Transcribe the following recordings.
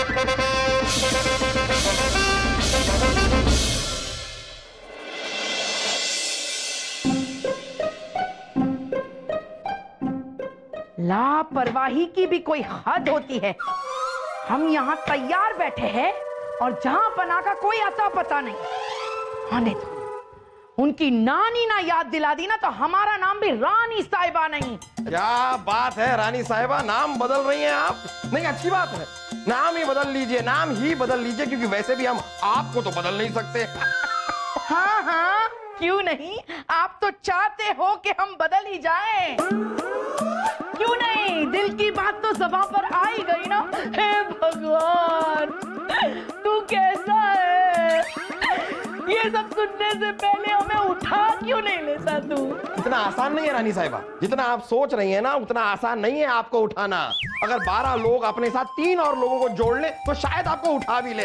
लापरवाही की भी कोई हद होती है। हम यहाँ तैयार बैठे हैं और जहां पना का कोई अता पता नहीं। आने दो, उनकी नानी ना याद दिला दी ना तो हमारा नाम भी रानी साहिबा नहीं। क्या बात है रानी साहिबा, नाम बदल रही हैं आप? नहीं, अच्छी बात है, नाम ही बदल लीजिए, नाम ही बदल लीजिए, क्योंकि वैसे भी हम आपको तो बदल नहीं सकते। हाँ हाँ, क्यों नहीं, आप तो चाहते हो कि हम बदल ही जाएं। क्यों नहीं, दिल की बात तो ज़बान पर आ ही गई ना। हे भगवान, तू कैसा है? ये सब सुनने से पहले हमें उठा क्यों नहीं लेता तू? इतना आसान नहीं है रानी साहिबा, जितना आप सोच रही हैं ना उतना आसान नहीं है आपको उठाना। अगर 12 लोग अपने साथ 3 और लोगों को जोड़ ले तो शायद आपको उठा भी ले।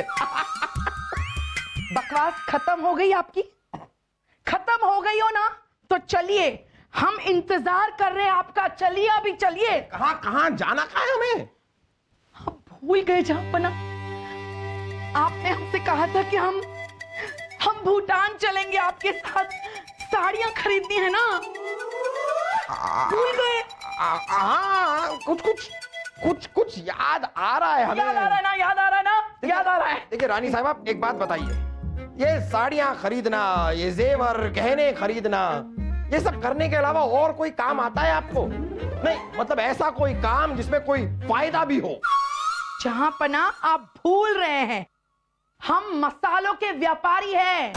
बकवास खत्म हो गई आपकी? खत्म हो गई हो ना? तो चलिए, हम इंतजार कर रहे हैं आपका, चलिए अभी चलिए। कहां कहां जाना कहां है हमें? हम भूल गए जहांपना, आपने हमसे कहा था कि हम भूटान चलेंगे आपके साथ, साड़ियां खरीदनी है ना, भूल गए? हाँ, कुछ याद आ रहा है हमें। याद आ रहा है ना, याद आ रहा है ना, याद आ रहा है। देखिए रानी साहिबा, एक बात बताइए, ये साड़ियां खरीदना, ये जेवर गहने खरीदना, ये सब करने के अलावा और कोई काम आता है आपको? नहीं, मतलब ऐसा कोई काम जिसमें कोई फायदा भी हो। जहांपना, आप भूल रहे हैं, हम मसालों के व्यापारी हैं।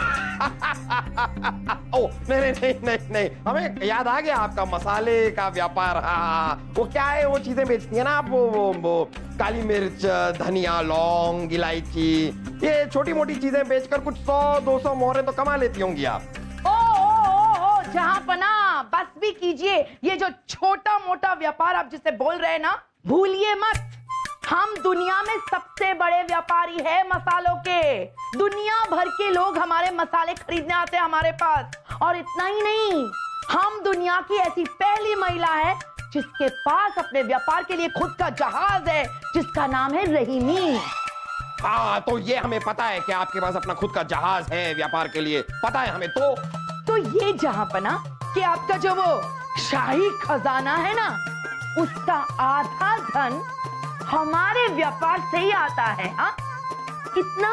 ओ, नहीं, हमें याद आ गया आपका मसाले का व्यापार। हाँ, वो क्या है, वो चीजें बेचती है ना आप, वो काली मिर्च, धनिया, लौंग, इलायची, ये छोटी मोटी चीजें बेचकर कुछ 100-200 मोहरे तो कमा लेती होंगी आप। ओ जहांपना, बस भी कीजिए, ये जो छोटा मोटा व्यापार आप जिसे बोल रहे हैं ना, भूलिए मत। हम दुनिया में सबसे बड़े व्यापारी हैं मसालों के। दुनिया भर के लोग हमारे मसाले खरीदने आते हैं हमारे पास। और इतना ही नहीं, हम दुनिया की ऐसी पहली महिला है जिसके पास अपने व्यापार के लिए खुद का जहाज है, जिसका नाम है रहीमी। हाँ, तो ये हमें पता है कि आपके पास अपना खुद का जहाज है व्यापार के लिए, पता है हमें। तो ये जहांपना कि आपका जो वो शाही खजाना है ना, उसका आधा धन हमारे व्यापार से ही आता है। हाँ, कितना?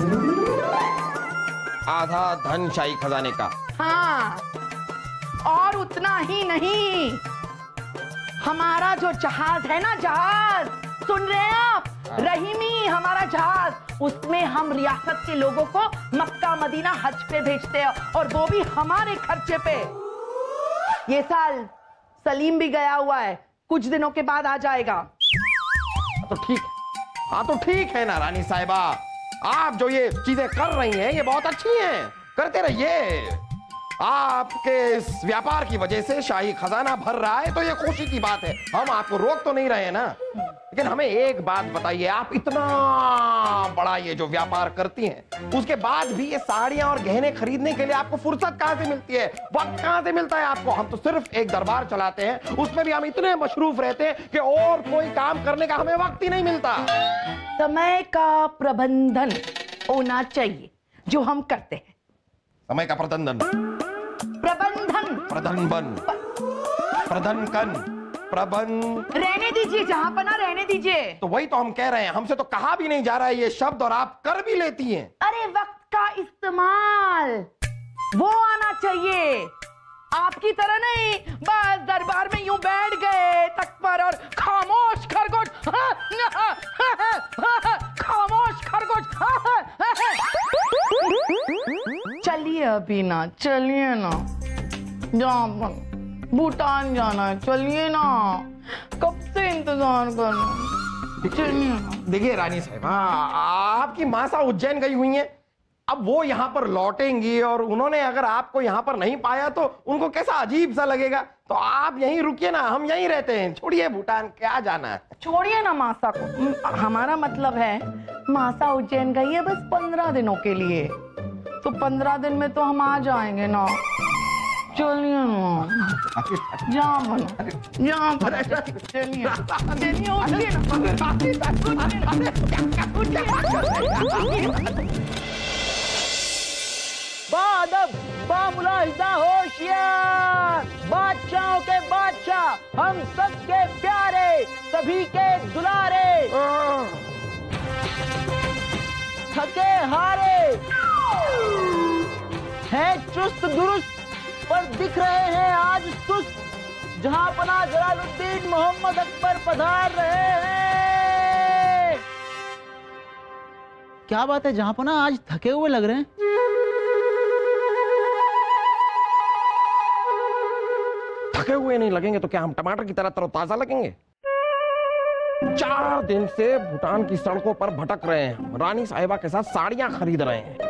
आधा धन शाही खजाने का? हाँ, और उतना ही नहीं, हमारा जो जहाज है ना, जहाज, सुन रहे हैं आप? रहीमी हमारा जहाज, उसमें हम रियासत के लोगों को मक्का मदीना हज पे भेजते हैं, और वो भी हमारे खर्चे पे। ये साल सलीम भी गया हुआ है, कुछ दिनों के बाद आ जाएगा। तो ठीक है, हाँ तो ठीक है ना रानी साहिबा, आप जो ये चीजें कर रही हैं ये बहुत अच्छी हैं, करते रहिए। आपके इस व्यापार की वजह से शाही खजाना भर रहा है तो ये खुशी की बात है, हम आपको रोक तो नहीं रहे ना। लेकिन हमें एक बात बताइए, आप इतना बड़ा ये जो व्यापार करती हैं, उसके बाद भी ये साड़ियां और गहने खरीदने के लिए आपको फुर्सत कहां से मिलती है, वक्त कहां से मिलता है आपको? हम तो सिर्फ एक दरबार चलाते हैं, उसमें भी हम इतने मशरूफ रहते हैं कि और कोई काम करने का हमें वक्त ही नहीं मिलता। समय का प्रबंधन होना चाहिए, जो हम करते हैं। समय का प्रबंधन, प्रबंध रहने दीजिए जहांपना, रहने दीजिए। तो वही तो हम कह रहे हैं, हमसे तो कहा भी नहीं जा रहा है ये शब्द और आप कर भी लेती हैं। अरे वक्त का इस्तेमाल वो आना चाहिए, आपकी तरह नहीं बस दरबार में यूं बैठ गए तक पर और खामोश खरगोश, खामोश खरगोश। चलिए अभी ना, चलिए ना, जहां भूटान जाना है, चलिए ना, कब से इंतजार करना। चलिए ना। देखिए रानी साहिबा, आपकी मासा उज्जैन गई हुई हैं, अब वो यहाँ पर लौटेंगी और उन्होंने अगर आपको यहाँ पर नहीं पाया तो उनको कैसा अजीब सा लगेगा। तो आप यहीं रुकिए ना, हम यहीं रहते हैं, छोड़िए भूटान, क्या जाना है। छोड़िए ना मासा को, हमारा मतलब है मासा उज्जैन गई है बस 15 दिनों के लिए, तो 15 दिन में तो हम आ जाएंगे ना। चलिए जहाँ बना जहाँ बना चलिए बादब बामुलाहिदा होशियार, बादशाहों के बादशाह, हम सबके प्यारे, सभी के दुलारे, थके हारे हैं चुस्त दुरुस्त पर दिख रहे हैं आज सुस्त। जहां पना जलालुद्दीन मोहम्मद अकबर पधार रहे हैं। क्या बात है जहां पना, आज थके हुए लग रहे हैं। थके हुए नहीं लगेंगे तो क्या हम टमाटर की तरह तरोताजा लगेंगे? 4 दिन से भूटान की सड़कों पर भटक रहे हैं, रानी साहिबा के साथ साड़ियां खरीद रहे हैं।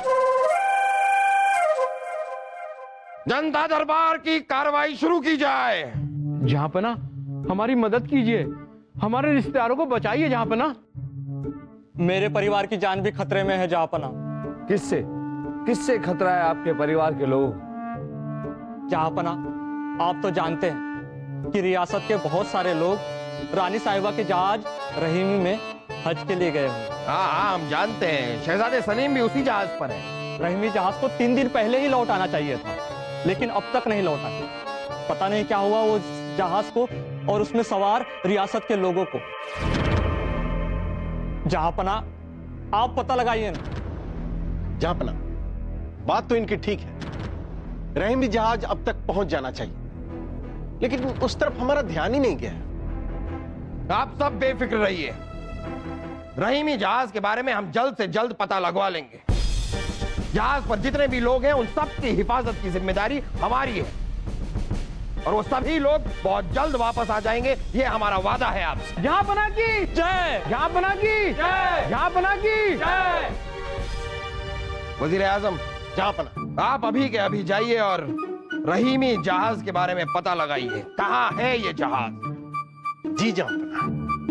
जनता दरबार की कार्रवाई शुरू की जाए। जहाँपना हमारी मदद कीजिए, हमारे रिश्तेदारों को बचाइए जहाँपना। मेरे परिवार की जान भी खतरे में है जहाँपना। किससे किससे खतरा है आपके परिवार के लोग? जहाँपना आप तो जानते हैं कि रियासत के बहुत सारे लोग रानी साहिबा के जहाज रहीमी में हज के लिए गए हुए। हाँ हम जानते हैं, शहजादे सलीम भी उसी जहाज पर है। रहीमी जहाज को 3 दिन पहले ही लौट आना चाहिए था, लेकिन अब तक नहीं लौटा। पता नहीं क्या हुआ वो जहाज को और उसमें सवार रियासत के लोगों को। जहाँपना आप पता लगाइए ना। जहाँपना बात तो इनकी ठीक है, रहीमी जहाज अब तक पहुंच जाना चाहिए, लेकिन उस तरफ हमारा ध्यान ही नहीं गया। आप सब बेफिक्र रहिए, रहीमी जहाज के बारे में हम जल्द से जल्द पता लगवा लेंगे। जहाज पर जितने भी लोग हैं उन सब की हिफाजत की जिम्मेदारी हमारी है, और वो सभी लोग बहुत जल्द वापस आ जाएंगे, ये हमारा वादा है आपसे। जहाँपना की जय, जहाँपना की जय, जहाँपना की जय। वजीर आजम, जहाँपना आप अभी के अभी जाइए और रहीमी जहाज के बारे में पता लगाइए, कहाँ है ये जहाज। जी जहाँपना।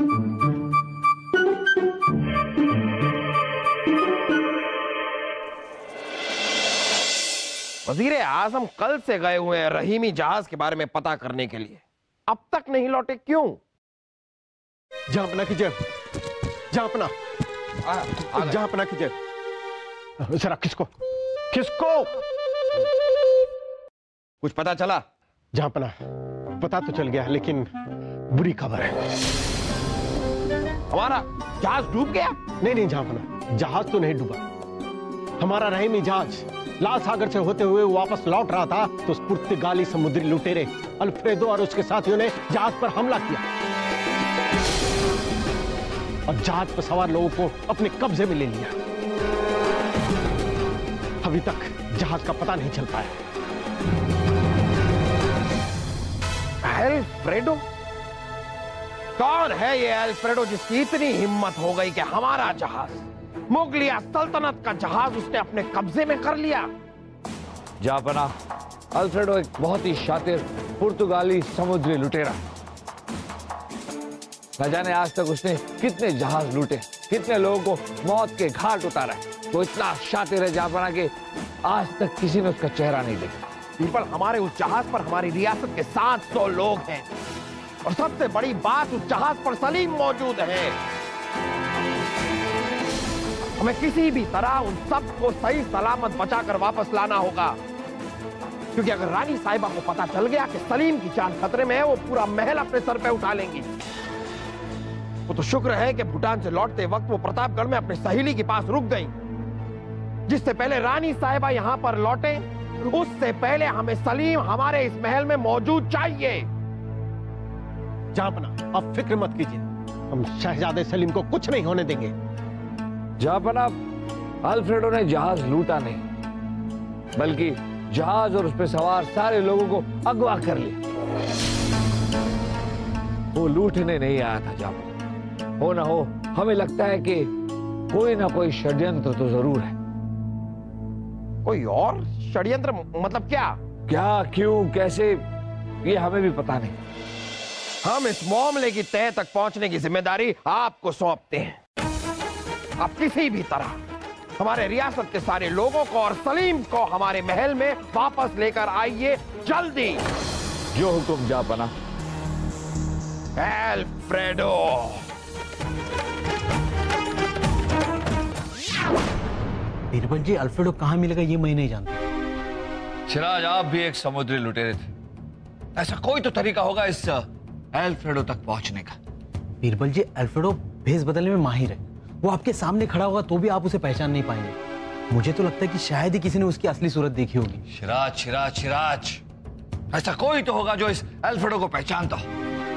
वजीर आजम कल से गए हुए हैं रहीमी जहाज के बारे में पता करने के लिए, अब तक नहीं लौटे, क्यों? जहाँपना की जय, जहाँपना जहाँपना की जय। जरा किसको किसको कुछ पता चला? जहाँपना पता तो चल गया, लेकिन बुरी खबर है। हमारा जहाज डूब गया? नहीं जहाँपना, जहाज तो नहीं डूबा। हमारा रहीमी जहाज लाल सागर से होते हुए वापस लौट रहा था तो उस पुर्तगाली समुद्री लुटेरे अल्फ्रेडो और उसके साथियों ने जहाज पर हमला किया और जहाज पर सवार लोगों को अपने कब्जे में ले लिया। अभी तक जहाज का पता नहीं चल पाया। अल्फ्रेडो? कौन है ये अल्फ्रेडो जिसकी इतनी हिम्मत हो गई कि हमारा जहाज, मुगलिया सल्तनत का जहाज, उसने अपने कब्जे में कर लिया? जहाँपना अल्फ्रेडो एक बहुत ही शातिर पुर्तगाली समुद्री लुटेरा। न जाने आज तक उसने कितने जहाज लूटे, कितने लोगों को मौत के घाट उतारा है। वो इतना शातिर है जहाँपना कि आज तक किसी ने उसका चेहरा नहीं देखा। पर हमारे उस जहाज पर हमारी रियासत के 700 लोग हैं, और सबसे बड़ी बात, उस जहाज पर सलीम मौजूद है। हमें किसी भी तरह उन सबको सही सलामत बचाकर वापस लाना होगा, क्योंकि अगर रानी साहिबा को पता चल गया कि सलीम की जान खतरे में है, वो पूरा महल अपने सर पे उठा लेंगी। वो तो शुक्र है कि भूटान से लौटते वक्त वो प्रतापगढ़ में अपनी सहेली के पास रुक गई। जिससे पहले रानी साहिबा यहां पर लौटे, उससे पहले हमें सलीम हमारे इस महल में मौजूद चाहिए। जहाँपना आप फिक्र मत कीजिए, हम शहजादे सलीम को कुछ नहीं होने देंगे। जहाँपना अल्फ्रेडो ने जहाज लूटा नहीं, बल्कि जहाज और उस पर सवार सारे लोगों को अगवा कर लिया। वो लूटने नहीं आया था जहाँपना। हो ना हो, हमें लगता है कि कोई ना कोई षड्यंत्र तो जरूर है। कोई और षड्यंत्र? मतलब क्या? क्या, क्यों, कैसे, ये हमें भी पता नहीं। हम इस मामले की तह तक पहुंचने की जिम्मेदारी आपको सौंपते हैं। आप किसी भी तरह हमारे रियासत के सारे लोगों को और सलीम को हमारे महल में वापस लेकर आइए जल्दी। जो हुक्म जहांपना। अल्फ्रेडो। बीरबल जी, अल्फ्रेडो कहाँ मिलेगा ये मैं नहीं जानता। सिराज, आप भी एक समुद्री लुटेरे थे। ऐसा कोई तो तरीका होगा इस अल्फ्रेडो तक पहुंचने का। बीरबल जी, अल्फ्रेडो भेस बदलने में माहिर है। वो आपके सामने खड़ा होगा तो भी आप उसे पहचान नहीं पाएंगे। मुझे तो लगता है कि शायद ही किसी ने उसकी असली सूरत देखी होगी। सिराज, सिराज, सिराज, ऐसा कोई तो होगा जो इस अल्फ्रेडो को पहचानता हो।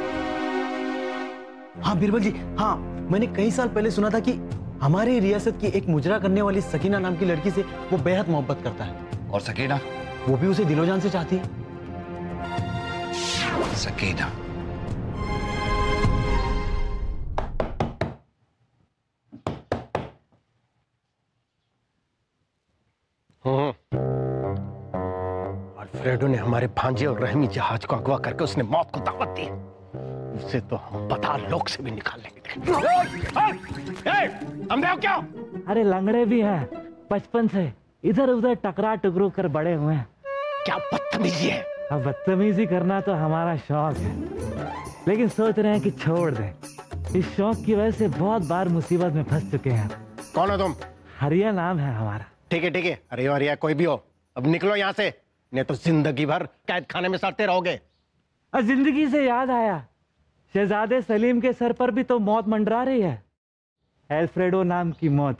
हाँ बीरबल जी, हाँ, मैंने कई साल पहले सुना था कि हमारी रियासत की एक मुजरा करने वाली सकीना नाम की लड़की से वो बेहद मोहब्बत करता है। और सकीना? वो भी उसे दिलोजान से चाहती है। सकीना। अल्फ्रेडो ने हमारे भांजे और रहमी जहाज को अगवा करके उसने मौत को दावत दी। उसे तो हम पाताल लोक से भी निकाल लेंगे। हम क्या? अरे लंगड़े भी हैं, बचपन से इधर उधर टकरा टुकरू कर बड़े हुए हैं। क्या बदतमीजी है। अब बदतमीजी करना तो हमारा शौक है, लेकिन सोच रहे हैं कि छोड़ दें। इस शौक की वजह से बहुत बार मुसीबत में फंस चुके हैं। कौन हो तुम? हरिया नाम है हमारा। ठीक है, ठीक है, अरे हरिया कोई भी हो, अब निकलो यहाँ से, नहीं तो जिंदगी भर कैद खाने में सड़ते रहोगे। और जिंदगी से याद आया, शहजादे सलीम के सर पर भी तो मौत मंडरा रही है। अल्फ्रेडो नाम की मौत।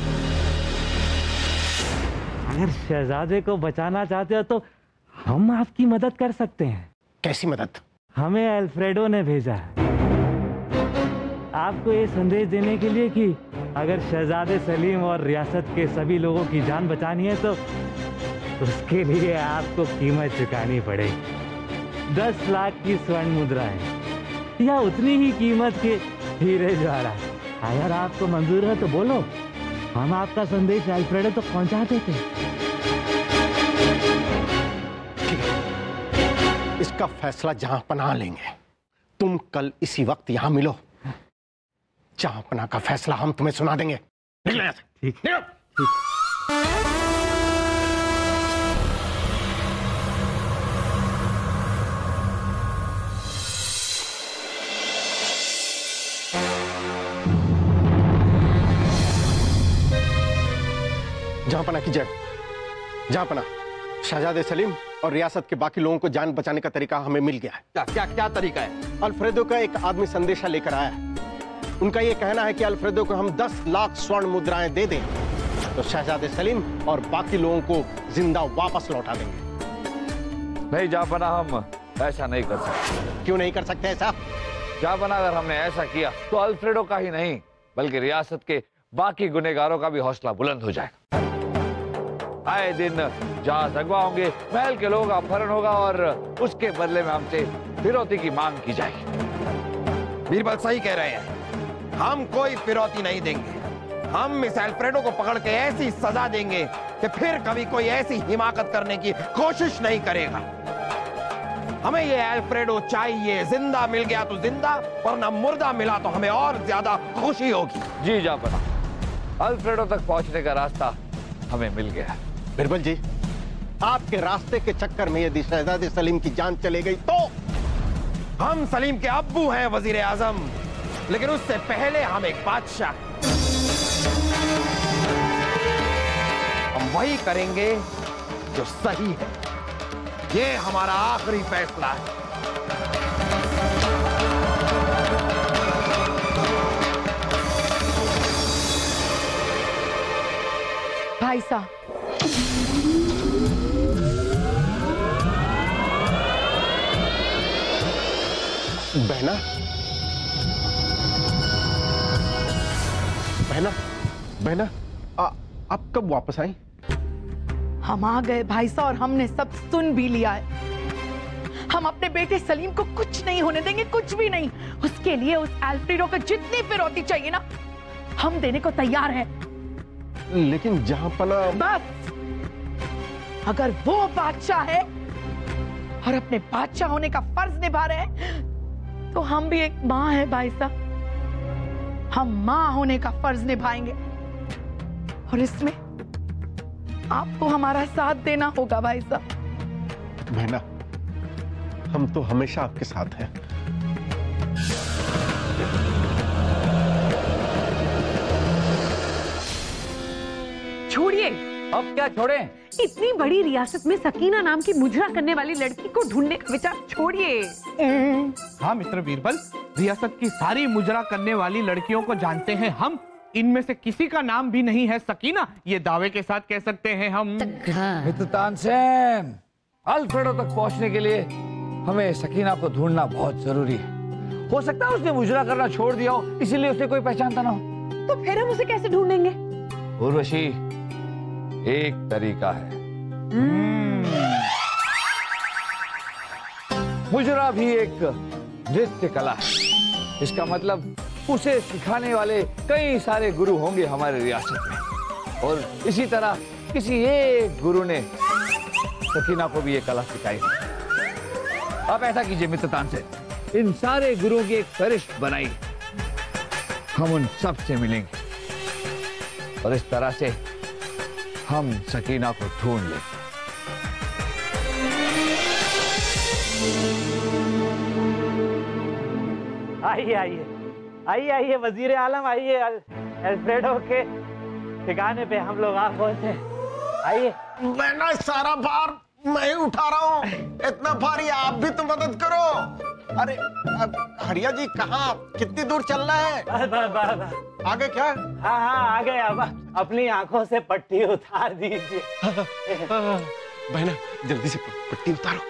अगर शहजादे को बचाना चाहते हो तो हम आपकी मदद कर सकते हैं। कैसी मदद? हमें अल्फ्रेडो ने भेजा है आपको ये संदेश देने के लिए कि अगर शहजादे सलीम और रियासत के सभी लोगों की जान बचानी है तो उसके लिए आपको कीमत चुकानी पड़ेगी। 10 लाख की स्वर्ण मुद्राएं या उतनी ही कीमत के हीरे जवाहरात। अगर आपको मंजूर है तो बोलो, हम आपका संदेश अल्फ्रेडो तक पहुंचा देते। इसका फैसला जहांपनाह लेंगे। तुम कल इसी वक्त यहां मिलो, जहांपनाह का फैसला हम तुम्हें सुना देंगे। निकलो यहां से। ठीक निकलो। जहांपनाह की जय। जहांपनाह, शहजादे सलीम और रियासत के बाकी लोगों को जान बचाने का तरीका हमें मिल गया है। क्या क्या क्या तरीका है? अल्फ्रेडो का एक आदमी संदेशा लेकर आया है। उनका यह कहना है कि अल्फ्रेडो को हम 10 लाख स्वर्ण मुद्राएं दे दें तो शहजादे सलीम और बाकी लोगों को जिंदा वापस लौटा देंगे। नहीं जहांपना, हम ऐसा नहीं कर सकते। क्यों नहीं कर सकते ऐसा? जहांपना, अगर हमने ऐसा किया तो अल्फ्रेडो का ही नहीं बल्कि रियासत के बाकी गुनहगारों का भी हौसला बुलंद हो जाएगा। आए दिन जहाज अगवा होंगे, महल के लोगों का अपहरण होगा और उसके बदले में हमसे फिरौती की मांग की जाएगी। बीरबल सही कह रहे हैं, हम कोई फिरौती नहीं देंगे। हम इस अल्फ्रेडो को पकड़ के ऐसी सजा देंगे कि फिर कभी कोई ऐसी हिमाकत करने की कोशिश नहीं करेगा। हमें ये अल्फ्रेडो चाहिए, जिंदा मिल गया तो जिंदा, वरना मुर्दा मिला तो हमें और ज्यादा खुशी होगी। जी जहांपना, अल्फ्रेडो तक पहुंचने का रास्ता हमें मिल गया। बिरबल जी, आपके रास्ते के चक्कर में यदि शहजादे सलीम की जान चली गई तो? हम सलीम के अब्बू हैं वजीर आजम, लेकिन उससे पहले हम एक बादशाह। हम वही करेंगे जो सही है। ये हमारा आखिरी फैसला है। भाई साहब, बहना, बहना, बहना, आप कब वापस आई? हम आ गए भाई साहब, और हमने सब सुन भी लिया है। हम अपने बेटे सलीम को कुछ नहीं होने देंगे, कुछ भी नहीं। उसके लिए उस अल्फ्रेडो को जितनी फिरौती चाहिए ना, हम देने को तैयार हैं। लेकिन जहांपना, बस, अगर वो बादशाह है और अपने बादशाह होने का फर्ज निभा रहे हैं तो हम भी एक माँ है भाई साहब। हम माँ होने का फर्ज निभाएंगे। और इसमें आपको हमारा साथ देना होगा भाई साहब। बहना, हम तो हमेशा आपके साथ हैं। छोड़िए। अब क्या छोड़ें? इतनी बड़ी रियासत में सकीना नाम की मुजरा करने वाली लड़की को ढूंढने का विचार छोड़िए। हाँ मिस्टर बीरबल, रियासत की सारी मुजरा करने वाली लड़कियों को जानते हैं हम। इनमें से किसी का नाम भी नहीं है सकीना, ये दावे के साथ कह सकते हैं हम। मिस्टर तानसेन, अल्फ्रेडो तक पहुंचने के लिए हमें सकीना को ढूंढना बहुत जरूरी है। हो सकता है उसने मुजरा करना छोड़ दिया हो, इसीलिए उसे कोई पहचानता ना हो। तो फिर हम उसे कैसे ढूंढेंगे? उर्वशी, एक तरीका है। मुजरा भी एक नृत्य कला है। इसका मतलब उसे सिखाने वाले कई सारे गुरु होंगे हमारे रियासत में, और इसी तरह किसी एक गुरु ने सकीना को भी ये कला सिखाई। अब ऐसा कीजिए मित्र तानसेन, इन सारे गुरुओं की एक फहरिस्त बनाई, हम उन सब से मिलेंगे और इस तरह से हम सकीना को ढूंढ लेंगे। आइए आइए आइए आइए वजीर आलम, आइए। अल्फ्रेडो के ठिकाने पे हम लोग आ पहुंचे। आइए। मैं ना सारा भार मैं ही उठा रहा हूँ, इतना भारी, आप भी तो मदद करो। अरे हरिया जी, कहाँ, कितनी दूर चलना है? आगे क्या? हाँ हाँ आगे। अब अपनी आंखों से पट्टी उतार दीजिए। बहना, जल्दी से पट्टी उतारो।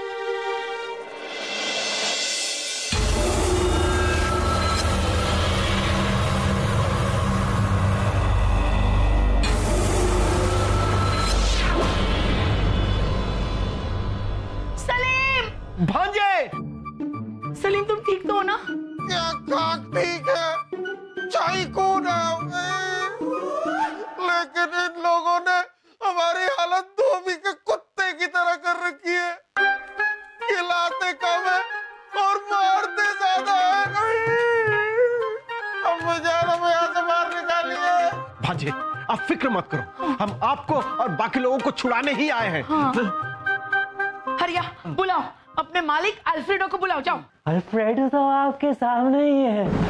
भांजे! सलीम, तुम ठीक तो हो ना? क्या खाक ठीक है, चाय कौन है, लेकिन इन लोगों ने हमारी हालत धोबी के कुत्ते की तरह कर रखी है। खिलाते कम है और मारते ज्यादा है। अब मुझे यहाँ से बाहर निकालिए। भांजे, आप फिक्र मत करो, हम आपको और बाकी लोगों को छुड़ाने ही आए हैं। हाँ। हरिया, बुलाओ अपने मालिक अल्फ्रेडो को, बुलाओ, जाओ। अल्फ्रेडो तो आपके सामने ही है।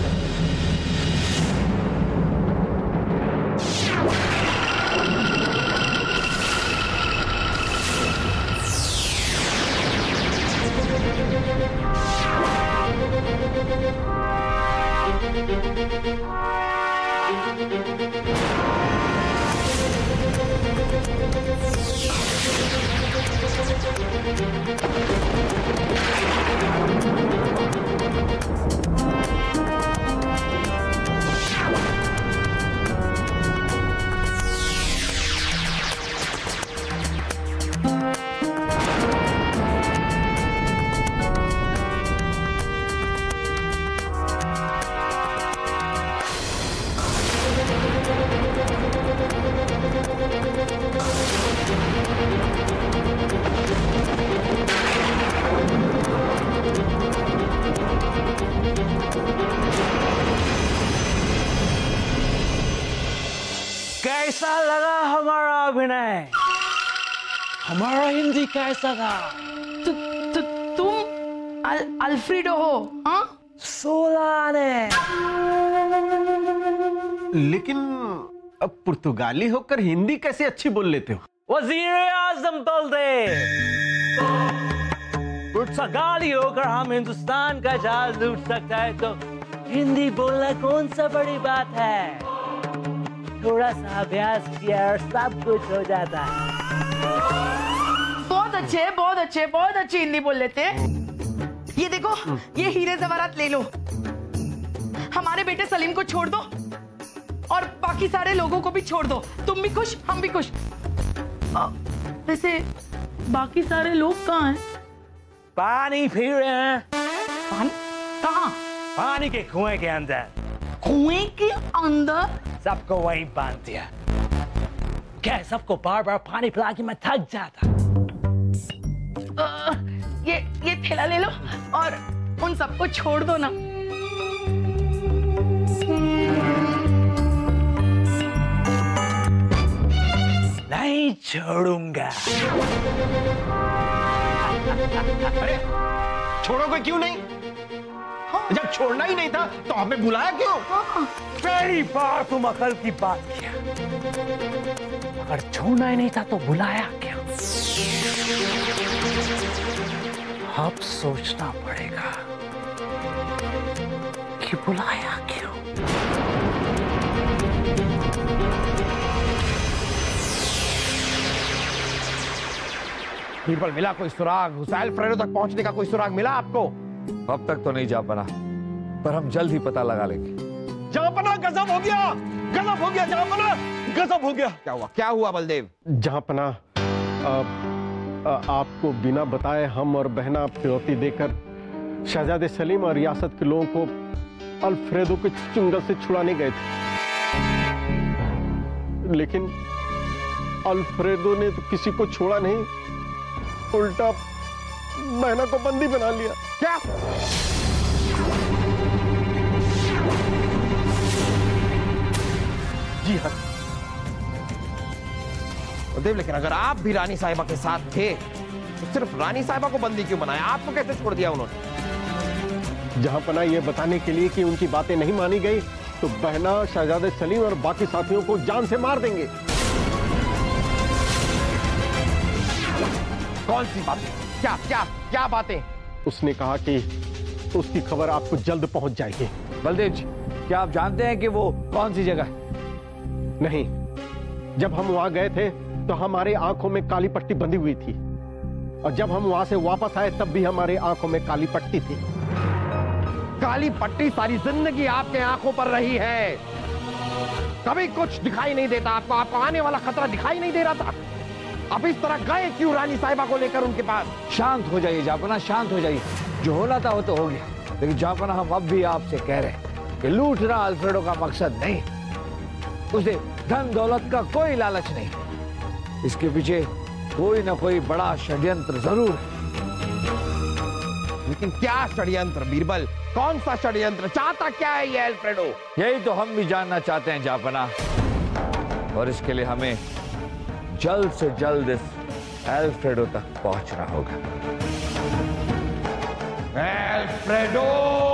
कैसा लगा हमारा अभिनय? हमारा हिंदी कैसा था? तुम अल्फ्रेडो हो? हाँ, 16 ने। लेकिन अब पुर्तगाली होकर हिंदी कैसे अच्छी बोल लेते हो? वजीर आजम दे पुर्तगाली होकर हम हिंदुस्तान का जहाज लूट सकता है, तो हिंदी बोलना कौन सा बड़ी बात है? थोड़ा सा अभ्यास किया और सब कुछ हो जाता है। बहुत अच्छे, बहुत अच्छे, बहुत अच्छी हिंदी बोल लेते हैं। ये देखो, ये हीरे जवाहरात ले लो। हमारे बेटे सलीम को छोड़ दो और बाकी सारे लोगों को भी छोड़ दो। तुम भी खुश, हम भी खुश। वैसे बाकी सारे लोग कहाँ हैं? पानी पी रहे हैं। पानी? कहाँ? पानी के कुएं के अंदर। कुएं के अंदर? सबको वही बांध दिया। क्या सबको बार बार पानी पिला के मैं थक जाता। ये थैला ले लो और उन सबको छोड़ दो ना। छोड़ूंगा। अरे छोड़ोगे क्यों नहीं? जब छोड़ना ही नहीं था तो हमें बुलाया क्यों? पहली बार तुम अकल की बात किया। अगर छोड़ना ही नहीं था तो बुलाया क्यों? अब सोचना पड़ेगा कि बुलाया क्यों। बीरबल, मिला कोई सुराग? उस अल्फ्रेडो तक पहुंचने का कोई सुराग मिला आपको? अब तक तो नहीं जा पाना, पर हम जल्द ही पता लगा लेंगे। जहांपना गजब हो गया, गजब हो गया जहांपना, गजब हो गया। क्या हुआ? क्या हुआ बलदेव? जहांपना, आपको बिना बताए हम और बहना फिरौती देकर शहजादे सलीम और रियासत के लोगों को अल्फ्रेडो के चुंगल से छुड़ाने गए थे, लेकिन अल्फ्रेडो ने तो किसी को छोड़ा नहीं, उल्टा बहना को बंदी बना लिया। क्या? जी हाँ बलदेव, लेकिन अगर आप भी रानी साहिबा के साथ थे तो सिर्फ रानी साहिबा को बंदी क्यों बनाया? आपको कैसे छोड़ दिया उन्होंने? जहांपना ये बताने के लिए कि उनकी बातें नहीं मानी गई तो बहना, शहजादे सलीम और बाकी साथियों को जान से मार देंगे। कौन सी बातें? क्या क्या क्या बातें? उसने कहा कि उसकी खबर आपको जल्द पहुंच जाएगी। बलदेव जी, क्या आप जानते हैं कि वो कौन सी जगह है? नहीं, जब हम वहां गए थे तो हमारे आंखों में काली पट्टी बंधी हुई थी, और जब हम वहां से वापस आए तब भी हमारे आंखों में काली पट्टी थी। काली पट्टी सारी जिंदगी आपके आंखों पर रही है, कभी कुछ दिखाई नहीं देता आपको? आपको आने वाला खतरा दिखाई नहीं दे रहा था? अब इस तरह गए क्यों रानी साहिबा को लेकर उनके पास? शांत हो जाइए जहांपना, शांत हो जाइए। जो होना था वो तो हो गया, लेकिन जहांपना हम अब भी आपसे कह रहे हैं कि लूटना अल्फ्रेडो का मकसद नहीं, उसे धन दौलत का कोई लालच नहीं, इसके पीछे कोई ना कोई बड़ा षड्यंत्र जरूर है। लेकिन क्या षड्यंत्र बीरबल? कौन सा षड्यंत्र? चाहता क्या है ये अल्फ्रेडो? यही तो हम भी जानना चाहते हैं जहांपना, और इसके लिए हमें जल्द से जल्द इस अल्फ्रेडो तक पहुंचना होगा। अल्फ्रेडो!